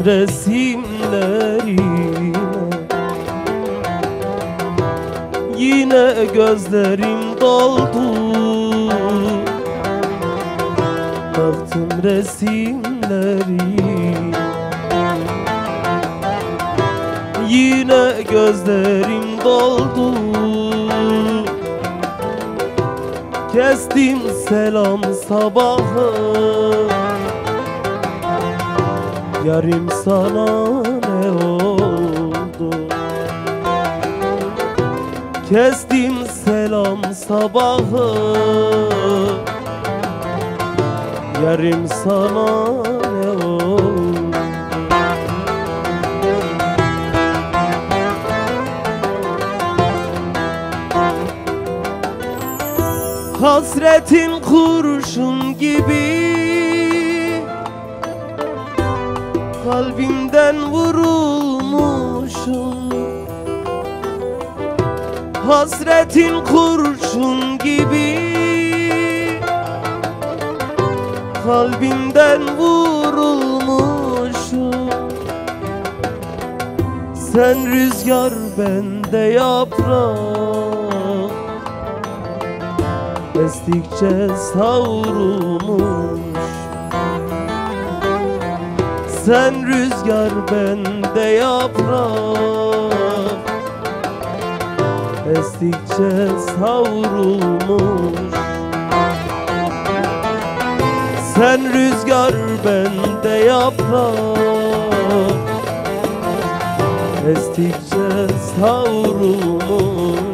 resimlerine, yine gözlerim doldu. Baktım resimlerine, yine gözlerim doldu. Kestim selam sabahı, yarim sana ne oldu? Kestim selam sabahı, yarim sana ne oldu? Hasretin kurşun gibi kalbimden vurulmuşum. Hasretin kurşun gibi kalbimden vurulmuşum. Sen rüzgar, ben de yaprak, estikçe savrulmuş. Sen rüzgar, ben de yaprak, estikçe savrulmuş. Sen rüzgar, ben de yaprak, estikçe savrulmuş.